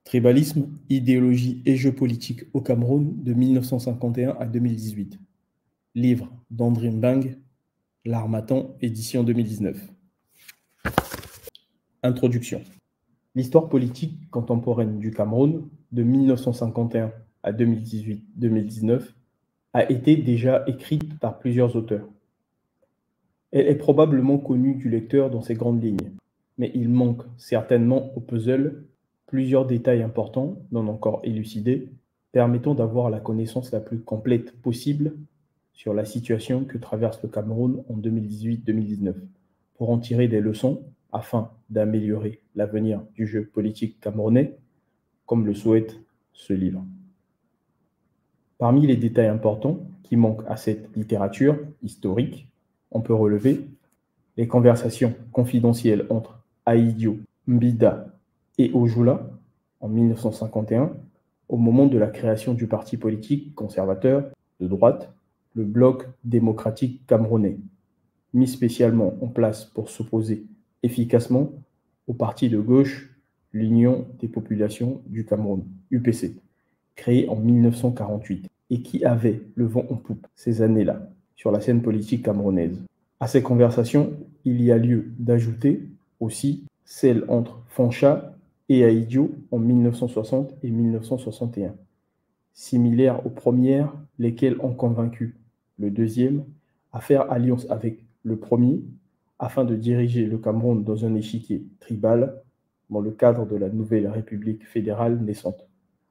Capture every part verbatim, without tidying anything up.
Tribalisme, idéologie et jeux politiques au Cameroun de mille neuf cent cinquante et un à deux mille dix-huit. Livre d'André Mbang, L'Harmattan, édition deux mille dix-neuf. Introduction. L'histoire politique contemporaine du Cameroun de mille neuf cent cinquante et un à deux mille dix-huit deux mille dix-neuf a été déjà écrite par plusieurs auteurs. Elle est probablement connue du lecteur dans ses grandes lignes, mais il manque certainement au puzzle plusieurs détails importants, non encore élucidés, permettant d'avoir la connaissance la plus complète possible sur la situation que traverse le Cameroun en deux mille dix-huit deux mille dix-neuf, pour en tirer des leçons afin d'améliorer l'avenir du jeu politique camerounais, comme le souhaite ce livre. Parmi les détails importants qui manquent à cette littérature historique, on peut relever les conversations confidentielles entre Ahidjo Mbida et Ojula en mille neuf cent cinquante et un, au moment de la création du parti politique conservateur de droite, le Bloc démocratique camerounais, mis spécialement en place pour s'opposer efficacement au parti de gauche, l'Union des populations du Cameroun, U P C, créé en mille neuf cent quarante-huit, et qui avait le vent en poupe ces années-là sur la scène politique camerounaise. À ces conversations, il y a lieu d'ajouter aussi celle entre Fancha et Ahidjo en mille neuf cent soixante et mille neuf cent soixante et un, similaires aux premières, lesquelles ont convaincu le deuxième à faire alliance avec le premier afin de diriger le Cameroun dans un échiquier tribal dans le cadre de la nouvelle République fédérale naissante.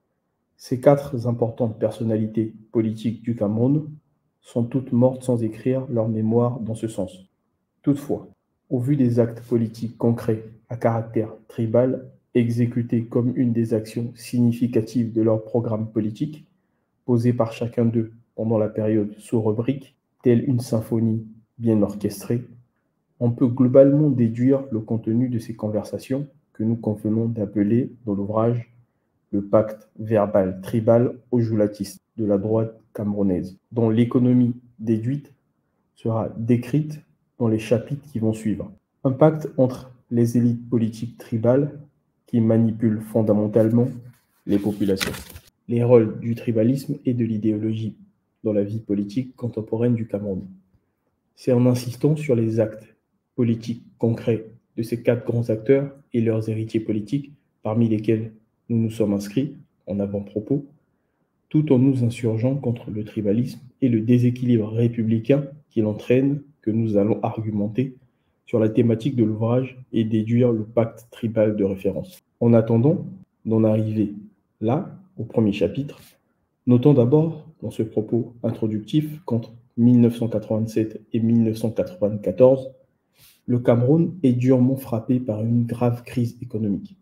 Ces quatre importantes personnalités politiques du Cameroun sont toutes mortes sans écrire leur mémoire dans ce sens. Toutefois, au vu des actes politiques concrets à caractère tribal exécutés comme une des actions significatives de leur programme politique, posé par chacun d'eux pendant la période sous rubrique, telle une symphonie bien orchestrée, on peut globalement déduire le contenu de ces conversations que nous convenons d'appeler dans l'ouvrage le pacte verbal tribal ojulatiste de la droite camerounaise, dont l'économie déduite sera décrite dans les chapitres qui vont suivre. Un pacte entre les élites politiques tribales qui manipulent fondamentalement les populations. Les rôles du tribalisme et de l'idéologie dans la vie politique contemporaine du Cameroun. C'est en insistant sur les actes politiques concrets de ces quatre grands acteurs et leurs héritiers politiques, parmi lesquels nous nous sommes inscrits en avant-propos, tout en nous insurgeant contre le tribalisme et le déséquilibre républicain qu'il entraîne, que nous allons argumenter sur la thématique de l'ouvrage et déduire le pacte tribal de référence. En attendant d'en arriver là, au premier chapitre, notons d'abord dans ce propos introductif qu'entre mille neuf cent quatre-vingt-sept et mille neuf cent quatre-vingt-quatorze, le Cameroun est durement frappé par une grave crise économique,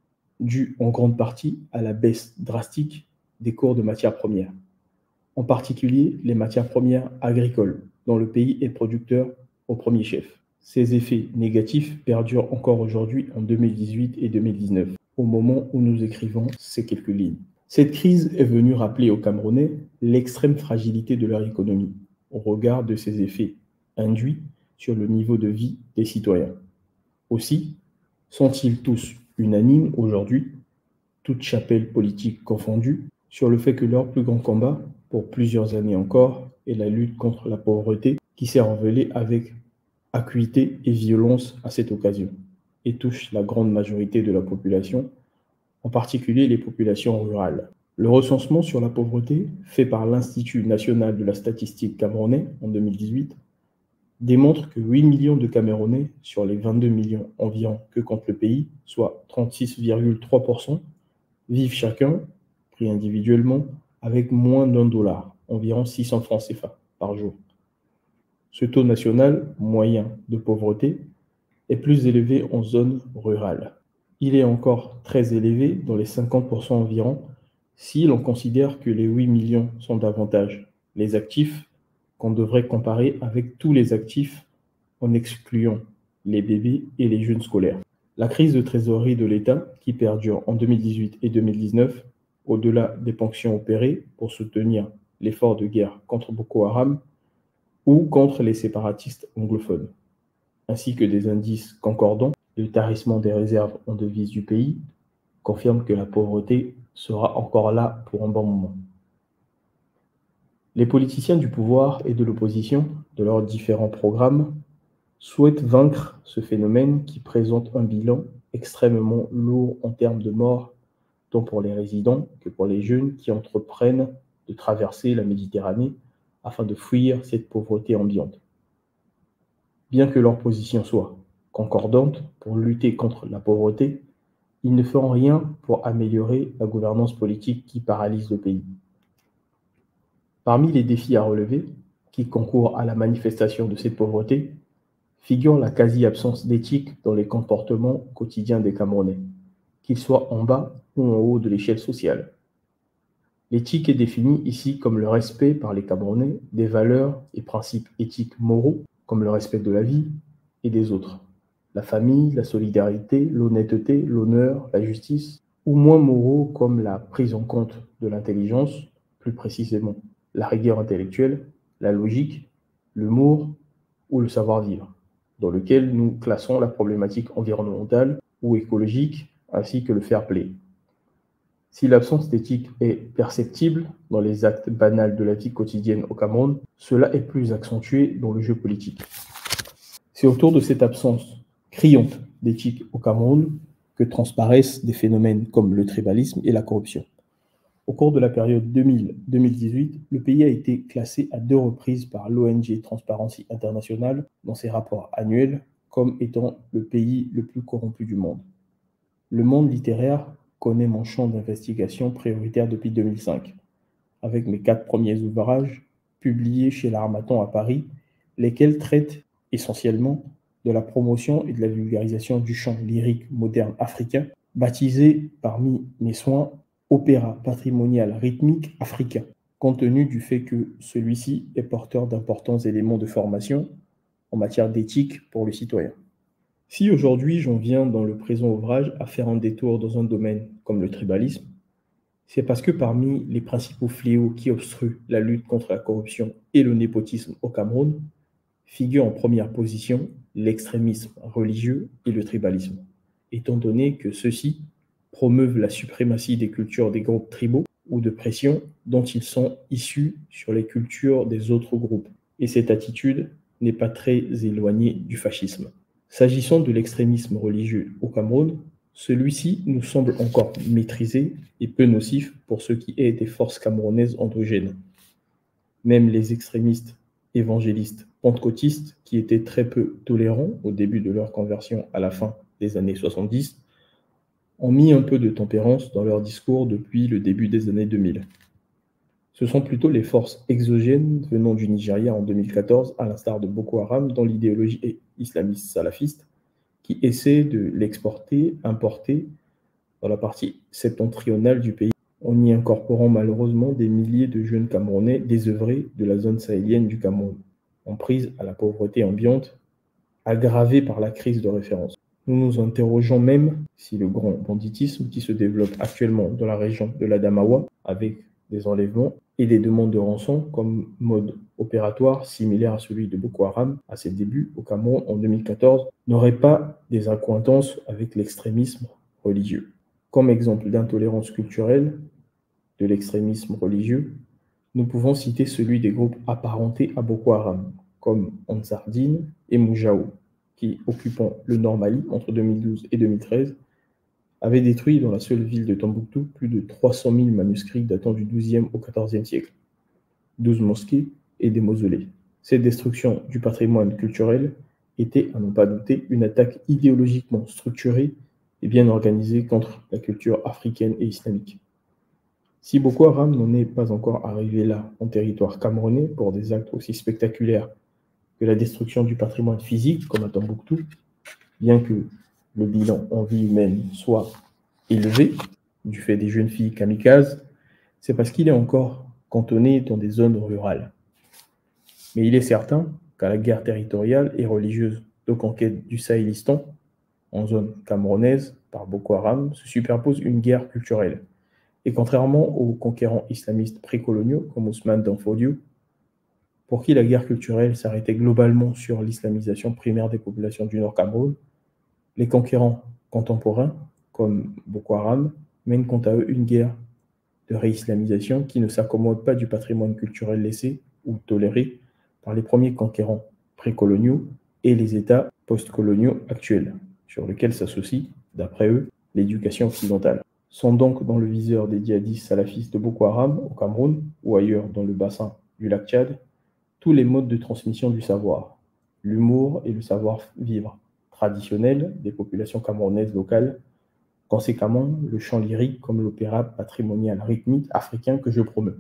due en grande partie à la baisse drastique des cours de matières premières, en particulier les matières premières agricoles, dont le pays est producteur au premier chef. Ces effets négatifs perdurent encore aujourd'hui en deux mille dix-huit et deux mille dix-neuf, au moment où nous écrivons ces quelques lignes. Cette crise est venue rappeler aux Camerounais l'extrême fragilité de leur économie, au regard de ses effets induits sur le niveau de vie des citoyens. Aussi, sont-ils tous unanimes aujourd'hui, toutes chapelles politiques confondues, sur le fait que leur plus grand combat, pour plusieurs années encore, est la lutte contre la pauvreté, qui s'est révélée avec acuité et violence à cette occasion, et touche la grande majorité de la population, en particulier les populations rurales. Le recensement sur la pauvreté, fait par l'Institut national de la statistique camerounais en deux mille dix-huit, démontre que huit millions de Camerounais sur les vingt-deux millions environ que compte le pays, soit trente-six virgule trois pour cent, vivent chacun, pris individuellement, avec moins d'un dollar, environ six cents francs C F A par jour. Ce taux national moyen de pauvreté est plus élevé en zone rurale. Il est encore très élevé dans les cinquante pour cent environ si l'on considère que les huit millions sont davantage les actifs qu'on devrait comparer avec tous les actifs en excluant les bébés et les jeunes scolaires. La crise de trésorerie de l'État, qui perdure en deux mille dix-huit et deux mille dix-neuf, au-delà des ponctions opérées pour soutenir l'effort de guerre contre Boko Haram ou contre les séparatistes anglophones, ainsi que des indices concordants, le tarissement des réserves en devises du pays, confirme que la pauvreté sera encore là pour un bon moment. Les politiciens du pouvoir et de l'opposition, de leurs différents programmes, souhaitent vaincre ce phénomène qui présente un bilan extrêmement lourd en termes de morts, tant pour les résidents que pour les jeunes qui entreprennent de traverser la Méditerranée afin de fuir cette pauvreté ambiante. Bien que leur position soit concordante pour lutter contre la pauvreté, ils ne feront rien pour améliorer la gouvernance politique qui paralyse le pays. Parmi les défis à relever, qui concourent à la manifestation de cette pauvreté, figure la quasi-absence d'éthique dans les comportements quotidiens des Camerounais, qu'ils soient en bas ou en haut de l'échelle sociale. L'éthique est définie ici comme le respect par les Camerounais des valeurs et principes éthiques moraux, comme le respect de la vie et des autres, la famille, la solidarité, l'honnêteté, l'honneur, la justice, ou moins moraux comme la prise en compte de l'intelligence, plus précisément la rigueur intellectuelle, la logique, l'humour ou le savoir-vivre, dans lequel nous classons la problématique environnementale ou écologique, ainsi que le fair play. Si l'absence d'éthique est perceptible dans les actes banals de la vie quotidienne au Cameroun, cela est plus accentué dans le jeu politique. C'est autour de cette absence criante d'éthique au Cameroun que transparaissent des phénomènes comme le tribalisme et la corruption. Au cours de la période deux mille à deux mille dix-huit, le pays a été classé à deux reprises par l'O N G Transparency International dans ses rapports annuels comme étant le pays le plus corrompu du monde. Le monde littéraire connaît mon champ d'investigation prioritaire depuis deux mille cinq, avec mes quatre premiers ouvrages publiés chez l'Harmattan à Paris, lesquels traitent essentiellement de la promotion et de la vulgarisation du chant lyrique moderne africain, baptisé parmi mes soins opéra patrimonial rythmique africain, compte tenu du fait que celui-ci est porteur d'importants éléments de formation en matière d'éthique pour le citoyen. Si aujourd'hui j'en viens dans le présent ouvrage à faire un détour dans un domaine comme le tribalisme, c'est parce que parmi les principaux fléaux qui obstruent la lutte contre la corruption et le népotisme au Cameroun, figure en première position l'extrémisme religieux et le tribalisme, étant donné que ceux-ci promeuvent la suprématie des cultures des groupes tribaux ou de pression dont ils sont issus sur les cultures des autres groupes. Et cette attitude n'est pas très éloignée du fascisme. S'agissant de l'extrémisme religieux au Cameroun, celui-ci nous semble encore maîtrisé et peu nocif pour ce qui est des forces camerounaises endogènes. Même les extrémistes évangélistes pentecôtistes, qui étaient très peu tolérants au début de leur conversion à la fin des années soixante-dix, ont mis un peu de tempérance dans leur discours depuis le début des années deux mille. Ce sont plutôt les forces exogènes venant du Nigeria en deux mille quatorze, à l'instar de Boko Haram, dont l'idéologie est islamiste salafiste, qui essaient de l'exporter, importer dans la partie septentrionale du pays, en y incorporant malheureusement des milliers de jeunes Camerounais désœuvrés de la zone sahélienne du Cameroun, en prise à la pauvreté ambiante, aggravée par la crise de référence. Nous nous interrogeons même si le grand banditisme qui se développe actuellement dans la région de l'Adamawa, avec des enlèvements et des demandes de rançon comme mode opératoire similaire à celui de Boko Haram à ses débuts au Cameroun en deux mille quatorze, n'aurait pas des accointances avec l'extrémisme religieux. Comme exemple d'intolérance culturelle de l'extrémisme religieux, nous pouvons citer celui des groupes apparentés à Boko Haram, comme Ansar Dine et Moujao, qui, occupant le Nord Mali entre deux mille douze et deux mille treize, avaient détruit dans la seule ville de Tombouctou plus de trois cent mille manuscrits datant du douzième au quatorzième siècle, douze mosquées et des mausolées. Cette destruction du patrimoine culturel était, à n'en pas douter, une attaque idéologiquement structurée et bien organisée contre la culture africaine et islamique. Si Boko Haram n'en est pas encore arrivé là, en territoire camerounais, pour des actes aussi spectaculaires que la destruction du patrimoine physique, comme à Tombouctou, bien que le bilan en vie humaine soit élevé, du fait des jeunes filles kamikazes, c'est parce qu'il est encore cantonné dans des zones rurales. Mais il est certain qu'à la guerre territoriale et religieuse de conquête du Sahélistan, en zone camerounaise, par Boko Haram, se superpose une guerre culturelle. Et contrairement aux conquérants islamistes précoloniaux, comme Ousmane Danfodio, pour qui la guerre culturelle s'arrêtait globalement sur l'islamisation primaire des populations du Nord Cameroun, les conquérants contemporains comme Boko Haram, mènent quant à eux une guerre de réislamisation qui ne s'accommode pas du patrimoine culturel laissé ou toléré par les premiers conquérants précoloniaux et les États postcoloniaux actuels, sur lesquels s'associe, d'après eux, l'éducation occidentale. Sont donc dans le viseur des djihadistes salafistes de Boko Haram au Cameroun ou ailleurs dans le bassin du lac Tchad tous les modes de transmission du savoir, l'humour et le savoir-vivre traditionnel des populations camerounaises locales, conséquemment le chant lyrique comme l'opéra patrimonial rythmique africain que je promeux.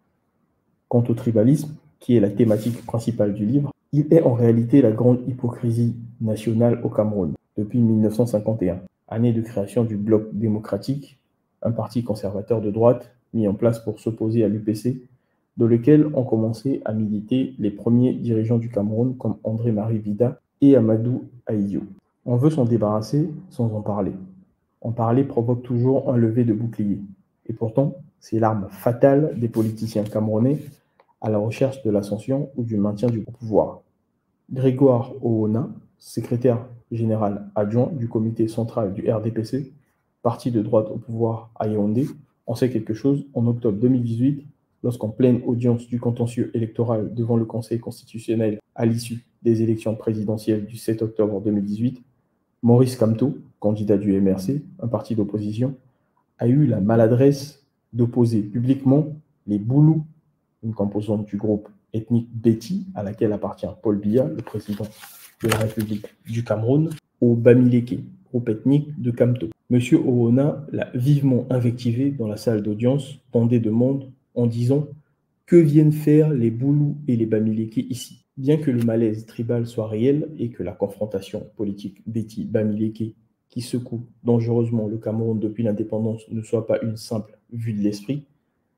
Quant au tribalisme, qui est la thématique principale du livre, il est en réalité la grande hypocrisie nationale au Cameroun depuis mille neuf cent cinquante et un, année de création du Bloc démocratique, un parti conservateur de droite mis en place pour s'opposer à l'U P C, dans lequel ont commencé à militer les premiers dirigeants du Cameroun comme André-Marie Vida et Amadou Ahidjo. On veut s'en débarrasser sans en parler. En parler provoque toujours un lever de bouclier. Et pourtant, c'est l'arme fatale des politiciens camerounais à la recherche de l'ascension ou du maintien du pouvoir. Grégoire Oona, secrétaire général adjoint du comité central du R D P C, parti de droite au pouvoir à Yaoundé, en sait quelque chose en octobre deux mille dix-huit, lorsqu'en pleine audience du contentieux électoral devant le Conseil constitutionnel à l'issue des élections présidentielles du sept octobre deux mille dix-huit, Maurice Kamto, candidat du M R C, un parti d'opposition, a eu la maladresse d'opposer publiquement les Boulous, une composante du groupe ethnique Beti, à laquelle appartient Paul Biya, le président de la République du Cameroun, au Bamileke, groupe ethnique de Kamto. Monsieur Oona l'a vivement invectivé dans la salle d'audience, bondée de monde, en disant « Que viennent faire les Boulous et les Bamileke ici ?» Bien que le malaise tribal soit réel et que la confrontation politique Beti-Bamileke qui secoue dangereusement le Cameroun depuis l'indépendance ne soit pas une simple vue de l'esprit,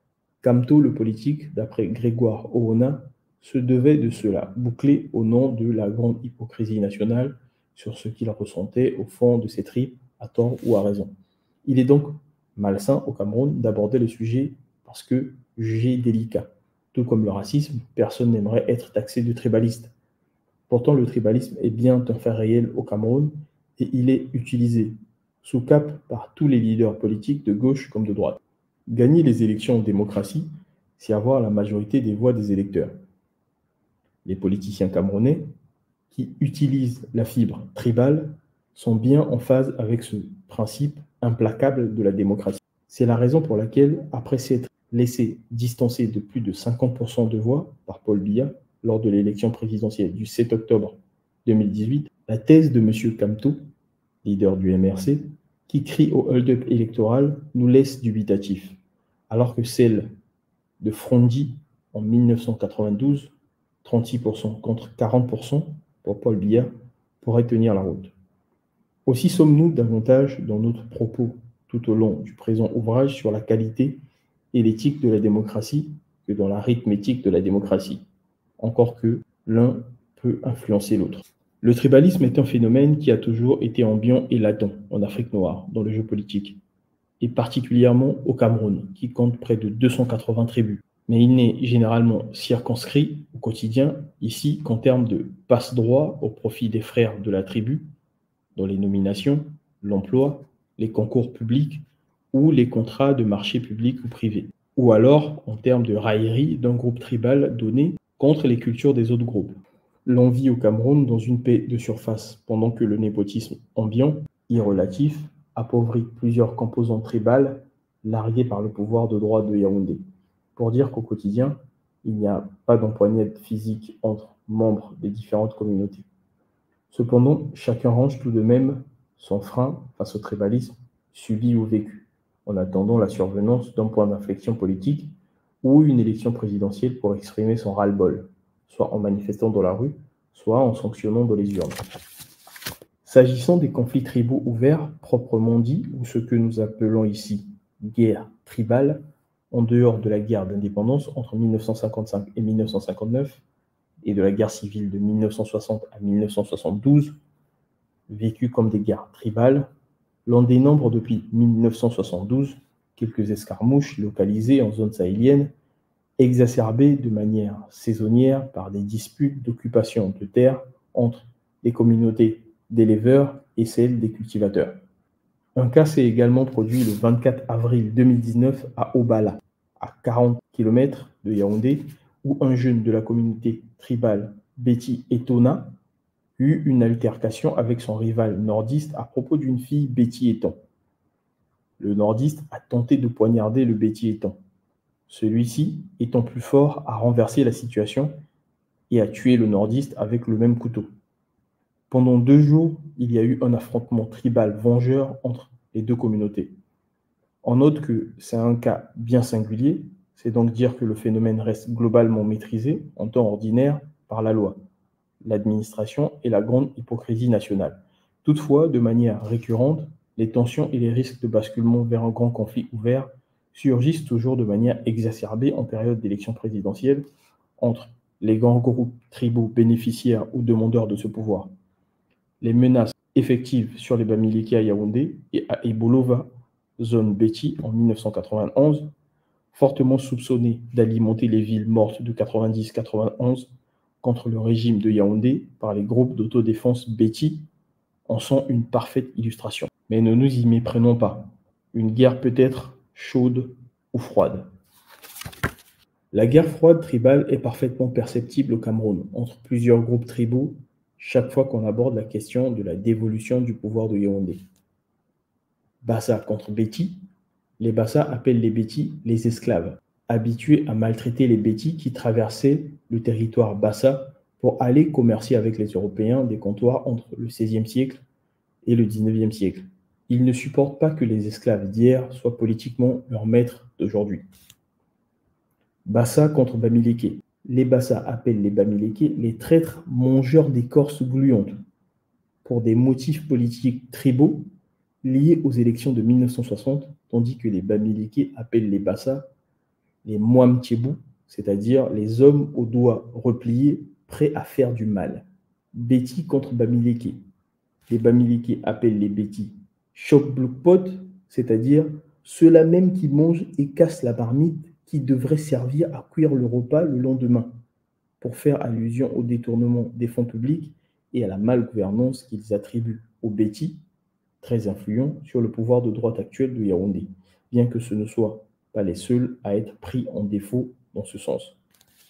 Kamto, le politique, d'après Grégoire Oona, se devait de cela, boucler au nom de la grande hypocrisie nationale sur ce qu'il ressentait au fond de ses tripes, à tort ou à raison. Il est donc malsain au Cameroun d'aborder le sujet parce que jugé délicat. Tout comme le racisme, personne n'aimerait être taxé de tribaliste. Pourtant, le tribalisme est bien un fait réel au Cameroun et il est utilisé sous cape par tous les leaders politiques de gauche comme de droite. Gagner les élections en démocratie, c'est avoir la majorité des voix des électeurs. Les politiciens camerounais qui utilisent la fibre tribale sont bien en phase avec ce principe implacable de la démocratie. C'est la raison pour laquelle, après s'être laissé distancer de plus de cinquante pour cent de voix par Paul Biya lors de l'élection présidentielle du sept octobre deux mille dix-huit, la thèse de M. Kamto, leader du M R C, qui crie au hold-up électoral, nous laisse dubitatifs, alors que celle de Frondi en mille neuf cent quatre-vingt-douze, trente-six pour cent contre quarante pour cent pour Paul Biya, pourrait tenir la route. Aussi sommes-nous davantage dans notre propos tout au long du présent ouvrage sur la qualité et l'éthique de la démocratie que dans l'arithmétique de la démocratie, encore que l'un peut influencer l'autre. Le tribalisme est un phénomène qui a toujours été ambiant et latent en Afrique noire, dans le jeu politique, et particulièrement au Cameroun, qui compte près de deux cent quatre-vingts tribus. Mais il n'est généralement circonscrit au quotidien, ici, qu'en termes de passe-droit au profit des frères de la tribu, dans les nominations, l'emploi, les concours publics ou les contrats de marché public ou privé, ou alors en termes de raillerie d'un groupe tribal donné contre les cultures des autres groupes. L'on vit au Cameroun dans une paix de surface, pendant que le népotisme ambiant, irrelatif, appauvrit plusieurs composantes tribales larguées par le pouvoir de droit de Yaoundé. Pour dire qu'au quotidien, il n'y a pas d'empoignade physique entre membres des différentes communautés. Cependant, chacun range tout de même son frein face au tribalisme subi ou vécu, en attendant la survenance d'un point d'inflexion politique ou une élection présidentielle pour exprimer son ras-le-bol, soit en manifestant dans la rue, soit en sanctionnant dans les urnes. S'agissant des conflits tribaux ouverts, proprement dit, ou ce que nous appelons ici guerre tribale, en dehors de la guerre d'indépendance entre mille neuf cent cinquante-cinq et mille neuf cent cinquante-neuf, et de la guerre civile de mille neuf cent soixante à mille neuf cent soixante-douze, vécues comme des guerres tribales, l'on dénombre depuis mille neuf cent soixante-douze quelques escarmouches localisées en zone sahélienne, exacerbées de manière saisonnière par des disputes d'occupation de terres entre les communautés d'éleveurs et celles des cultivateurs. Un cas s'est également produit le vingt-quatre avril deux mille dix-neuf à Obala, à quarante kilomètres de Yaoundé, où un jeune de la communauté tribale Betty Etona eut une altercation avec son rival nordiste à propos d'une fille Betty Etan. Le nordiste a tenté de poignarder le Betty Etan. Celui-ci, étant plus fort, a renversé la situation et a tué le nordiste avec le même couteau. Pendant deux jours, il y a eu un affrontement tribal vengeur entre les deux communautés. On note que c'est un cas bien singulier, c'est donc dire que le phénomène reste globalement maîtrisé en temps ordinaire par la loi, l'administration et la grande hypocrisie nationale. Toutefois, de manière récurrente, les tensions et les risques de basculement vers un grand conflit ouvert surgissent toujours de manière exacerbée en période d'élection présidentielle entre les grands groupes tribaux bénéficiaires ou demandeurs de ce pouvoir. Les menaces effectives sur les Bamileke à Yaoundé et à Ebolova, zone Betty en mille neuf cent quatre-vingt-onze, fortement soupçonnées d'alimenter les villes mortes de quatre-vingt-dix quatre-vingt-onze contre le régime de Yaoundé par les groupes d'autodéfense Betty, en sont une parfaite illustration. Mais ne nous y méprenons pas. Une guerre peut être chaude ou froide. La guerre froide tribale est parfaitement perceptible au Cameroun, entre plusieurs groupes tribaux, chaque fois qu'on aborde la question de la dévolution du pouvoir de Yaoundé. Bassa contre Betty, les Bassa appellent les Betty les esclaves, habitués à maltraiter les Betty qui traversaient le territoire Bassa pour aller commercer avec les Européens des comptoirs entre le seizième siècle et le dix-neuvième siècle. Ils ne supportent pas que les esclaves d'hier soient politiquement leurs maîtres d'aujourd'hui. Bassa contre Bamileke. Les Bassa appellent les Bamileke les traîtres mangeurs d'écorce gluante pour des motifs politiques tribaux liés aux élections de mille neuf cent soixante, tandis que les Bamileke appellent les Bassa les Mwamtiebou, c'est-à-dire les hommes aux doigts repliés prêts à faire du mal. Betty contre Bamileke. Les Bamileke appellent les Betty Chokblokpot, c'est-à-dire ceux-là même qui mangent et cassent la marmite qui devrait servir à cuire le repas le lendemain, pour faire allusion au détournement des fonds publics et à la malgouvernance qu'ils attribuent aux Betty, très influents sur le pouvoir de droite actuel de Yaoundé, bien que ce ne soient pas les seuls à être pris en défaut dans ce sens.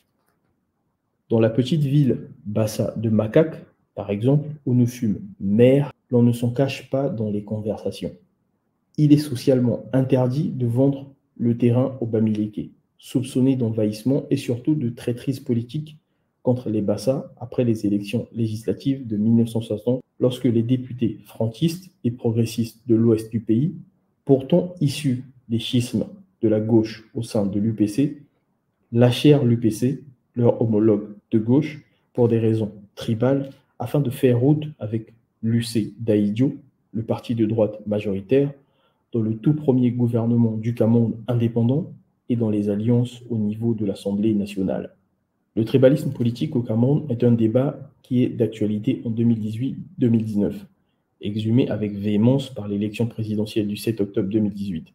Dans la petite ville Bassa de Makak, par exemple, où nous fûmes maires, l'on ne s'en cache pas dans les conversations. Il est socialement interdit de vendre le terrain aux Bamileke, soupçonnés d'envahissement et surtout de traîtrise politique contre les Bassa après les élections législatives de mille neuf cent soixante, lorsque les députés franquistes et progressistes de l'ouest du pays, pourtant issus des schismes de la gauche au sein de l'U P C, lâchèrent l'U P C, leur homologue de gauche, pour des raisons tribales, afin de faire route avec l'U C d'Aïdio, le parti de droite majoritaire, dans le tout premier gouvernement du Cameroun indépendant et dans les alliances au niveau de l'Assemblée nationale. Le tribalisme politique au Cameroun est un débat qui est d'actualité en deux mille dix-huit deux mille dix-neuf, exhumé avec véhémence par l'élection présidentielle du sept octobre deux mille dix-huit.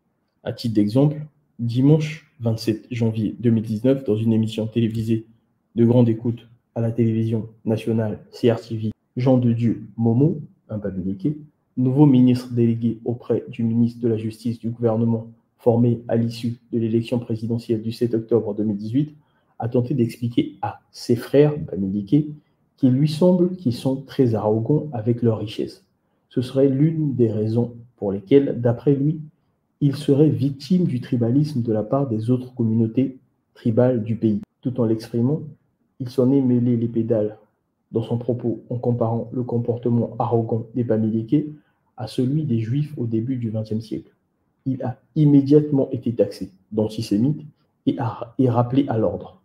À titre d'exemple, dimanche vingt-sept janvier deux mille dix-neuf, dans une émission télévisée de grande écoute à la télévision nationale C R T V, Jean de Dieu Momo, un Bamileke, nouveau ministre délégué auprès du ministre de la Justice du gouvernement formé à l'issue de l'élection présidentielle du sept octobre deux mille dix-huit, a tenté d'expliquer à ses frères Bamileke qu'il lui semble qu'ils sont très arrogants avec leur richesse. Ce serait l'une des raisons pour lesquelles, d'après lui, ils seraient victimes du tribalisme de la part des autres communautés tribales du pays. Tout en l'exprimant, il s'en est mêlé les pédales dans son propos en comparant le comportement arrogant des Bamileke à celui des Juifs au début du vingtième siècle. Il a immédiatement été taxé d'antisémite et, a, et rappelé à l'ordre.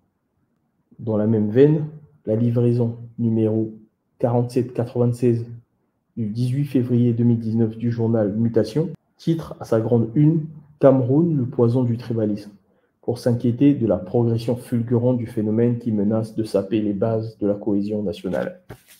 Dans la même veine, la livraison numéro quarante-sept quatre-vingt-seize du dix-huit février deux mille dix-neuf du journal Mutation titre à sa grande une « Cameroun, le poison du tribalisme », pour s'inquiéter de la progression fulgurante du phénomène qui menace de saper les bases de la cohésion nationale.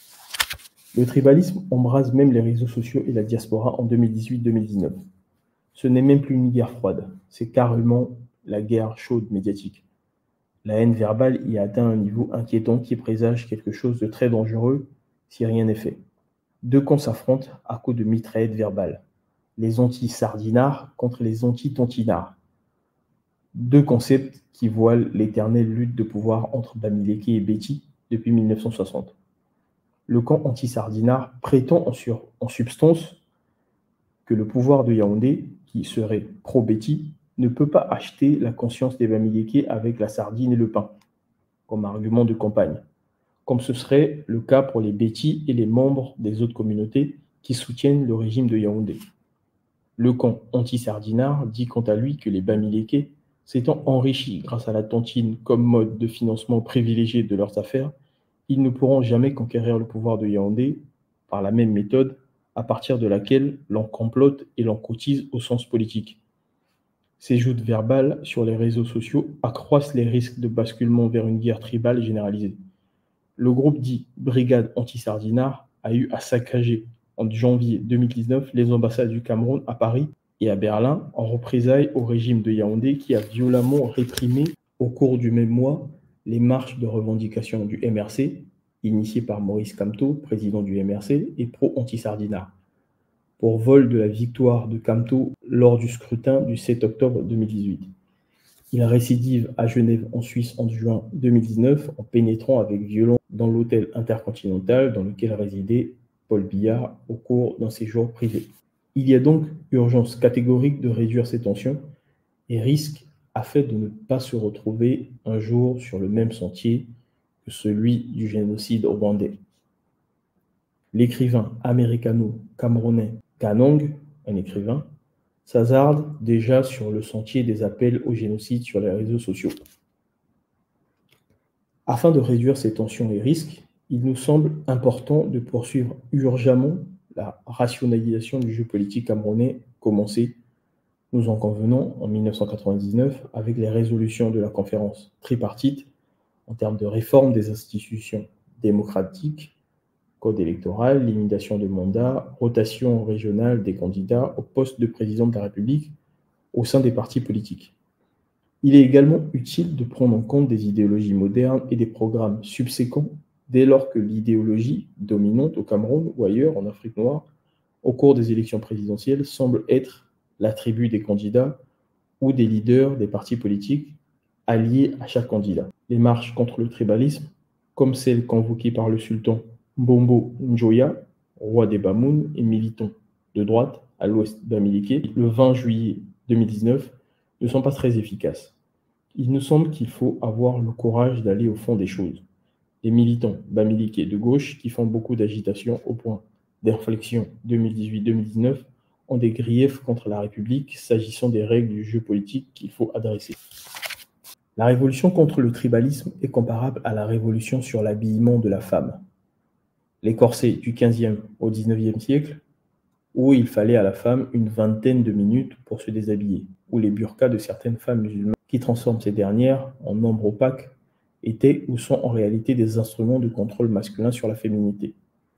Le tribalisme embrase même les réseaux sociaux et la diaspora en deux mille dix-huit deux mille dix-neuf. Ce n'est même plus une guerre froide, c'est carrément la guerre chaude médiatique. La haine verbale y a atteint un niveau inquiétant qui présage quelque chose de très dangereux si rien n'est fait. Deux camps s'affrontent à coups de mitraillettes verbales. les anti-sardinards contre les anti-tontinards. Deux concepts qui voilent l'éternelle lutte de pouvoir entre Bamileke et Betty depuis mille neuf cent soixante. Le camp anti-sardinard prétend en, sur, en substance que le pouvoir de Yaoundé, qui serait pro-Betty, ne peut pas acheter la conscience des Bamileke avec la sardine et le pain, comme argument de campagne, comme ce serait le cas pour les Betty et les membres des autres communautés qui soutiennent le régime de Yaoundé. Le camp anti-sardinard dit quant à lui que les Bamileke, s'étant enrichis grâce à la tontine comme mode de financement privilégié de leurs affaires, ils ne pourront jamais conquérir le pouvoir de Yaoundé par la même méthode à partir de laquelle l'on complote et l'on cotise au sens politique. Ces joutes verbales sur les réseaux sociaux accroissent les risques de basculement vers une guerre tribale généralisée. Le groupe dit Brigade anti-sardinard a eu à saccager en janvier deux mille dix-neuf les ambassades du Cameroun à Paris et à Berlin en représailles au régime de Yaoundé qui a violemment réprimé au cours du même mois les marches de revendication du M R C, initiées par Maurice Kamto, président du M R C et pro-anti-sardinard, pour vol de la victoire de Kamto lors du scrutin du sept octobre deux mille dix-huit. Il récidive à Genève en Suisse en juin deux mille dix-neuf en pénétrant avec violence dans l'hôtel intercontinental dans lequel résidait Paul Biya au cours d'un séjour privé. Il y a donc urgence catégorique de réduire ces tensions et risque à fait de ne pas se retrouver un jour sur le même sentier que celui du génocide rwandais. L'écrivain américano-camerounais Kanong, un écrivain, s'hasarde déjà sur le sentier des appels au génocide sur les réseaux sociaux. Afin de réduire ces tensions et risques, il nous semble important de poursuivre urgemment la rationalisation du jeu politique camerounais commencé, nous en convenons, en mille neuf cent quatre-vingt-dix-neuf avec les résolutions de la conférence tripartite en termes de réforme des institutions démocratiques, code électoral, limitation de mandat, rotation régionale des candidats au poste de président de la République au sein des partis politiques. Il est également utile de prendre en compte des idéologies modernes et des programmes subséquents dès lors que l'idéologie dominante au Cameroun ou ailleurs en Afrique noire au cours des élections présidentielles semble être l'attribut des candidats ou des leaders des partis politiques alliés à chaque candidat. Les marches contre le tribalisme, comme celles convoquées par le sultan Mbombo Njoya, roi des Bamoun et militant de droite à l'ouest Bamileke, le vingt juillet deux mille dix-neuf, ne sont pas très efficaces. Il nous semble qu'il faut avoir le courage d'aller au fond des choses. Les militants Bamileke de gauche qui font beaucoup d'agitation au point d'inflexion deux mille dix-huit deux mille dix-neuf ont des griefs contre la République s'agissant des règles du jeu politique qu'il faut adresser. La révolution contre le tribalisme est comparable à la révolution sur l'habillement de la femme. Les corsets du quinzième au dix-neuvième siècle, où il fallait à la femme une vingtaine de minutes pour se déshabiller, ou les burqas de certaines femmes musulmanes qui transforment ces dernières en nombre opaque, étaient ou sont en réalité des instruments de contrôle masculin sur la féminité.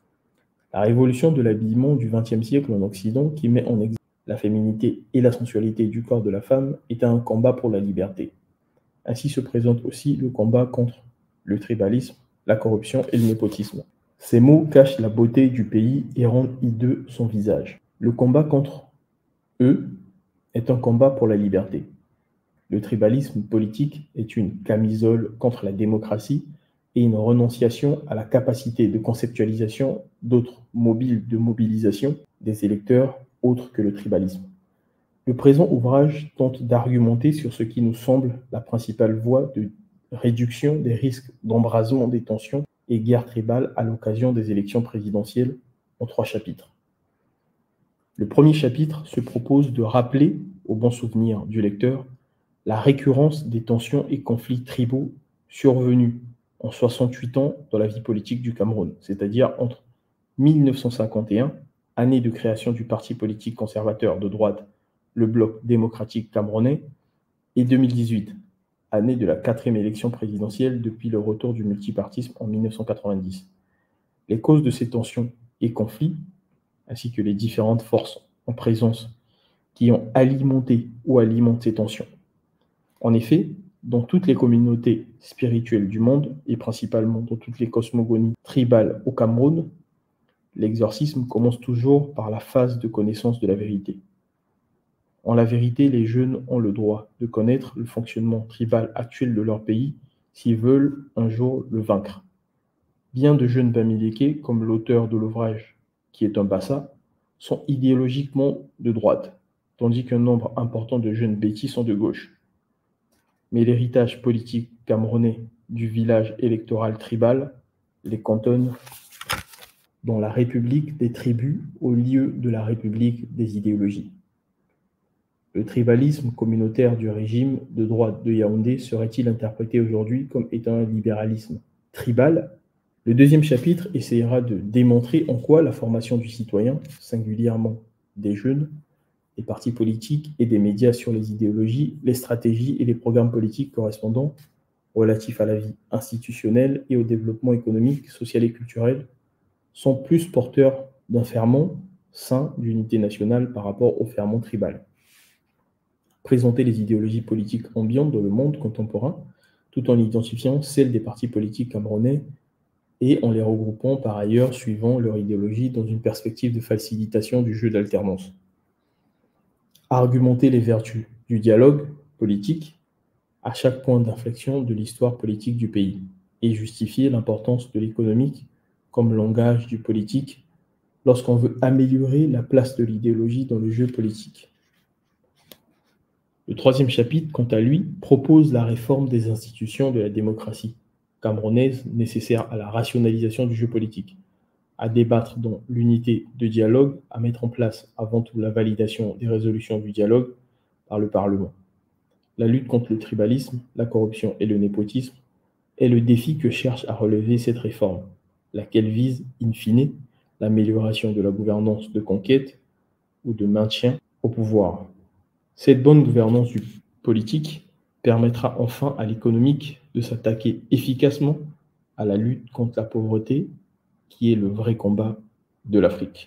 La révolution de l'habillement du vingtième siècle en Occident, qui met en exergue la féminité et la sensualité du corps de la femme, est un combat pour la liberté. Ainsi se présente aussi le combat contre le tribalisme, la corruption et le népotisme. Ces mots cachent la beauté du pays et rendent hideux son visage. Le combat contre eux est un combat pour la liberté. Le tribalisme politique est une camisole contre la démocratie et une renonciation à la capacité de conceptualisation d'autres mobiles de mobilisation des électeurs autres que le tribalisme. Le présent ouvrage tente d'argumenter sur ce qui nous semble la principale voie de réduction des risques d'embrasement des tensions et guerre tribale à l'occasion des élections présidentielles en trois chapitres. Le premier chapitre se propose de rappeler, au bon souvenir du lecteur, la récurrence des tensions et conflits tribaux survenus en soixante-huit ans dans la vie politique du Cameroun, c'est-à-dire entre mille neuf cent cinquante et un, année de création du parti politique conservateur de droite, le Bloc démocratique camerounais, et deux mille dix-huit, année de la quatrième élection présidentielle depuis le retour du multipartisme en mille neuf cent quatre-vingt-dix. Les causes de ces tensions et conflits, ainsi que les différentes forces en présence qui ont alimenté ou alimentent ces tensions. En effet, dans toutes les communautés spirituelles du monde, et principalement dans toutes les cosmogonies tribales au Cameroun, l'exorcisme commence toujours par la phase de connaissance de la vérité. En la vérité, les jeunes ont le droit de connaître le fonctionnement tribal actuel de leur pays s'ils veulent un jour le vaincre. Bien de jeunes Bamileke, comme l'auteur de l'ouvrage qui est un Bassa, sont idéologiquement de droite, tandis qu'un nombre important de jeunes Bétis sont de gauche. Mais l'héritage politique camerounais du village électoral tribal les cantonne dans la République des tribus au lieu de la République des idéologies. Le tribalisme communautaire du régime de droite de Yaoundé serait-il interprété aujourd'hui comme étant un libéralisme tribal? Le deuxième chapitre essaiera de démontrer en quoi la formation du citoyen, singulièrement des jeunes, des partis politiques et des médias sur les idéologies, les stratégies et les programmes politiques correspondants relatifs à la vie institutionnelle et au développement économique, social et culturel, sont plus porteurs d'un ferment sain d'unité nationale par rapport au ferment tribal. Présenter les idéologies politiques ambiantes dans le monde contemporain, tout en identifiant celles des partis politiques camerounais et en les regroupant par ailleurs suivant leur idéologie dans une perspective de facilitation du jeu d'alternance. Argumenter les vertus du dialogue politique à chaque point d'inflexion de l'histoire politique du pays et justifier l'importance de l'économique comme langage du politique lorsqu'on veut améliorer la place de l'idéologie dans le jeu politique. Le troisième chapitre, quant à lui, propose la réforme des institutions de la démocratie camerounaise nécessaire à la rationalisation du jeu politique, à débattre dans l'unité de dialogue, à mettre en place avant tout la validation des résolutions du dialogue par le Parlement. La lutte contre le tribalisme, la corruption et le népotisme est le défi que cherche à relever cette réforme, laquelle vise, in fine, l'amélioration de la gouvernance de conquête ou de maintien au pouvoir. Cette bonne gouvernance du politique permettra enfin à l'économique de s'attaquer efficacement à la lutte contre la pauvreté, qui est le vrai combat de l'Afrique.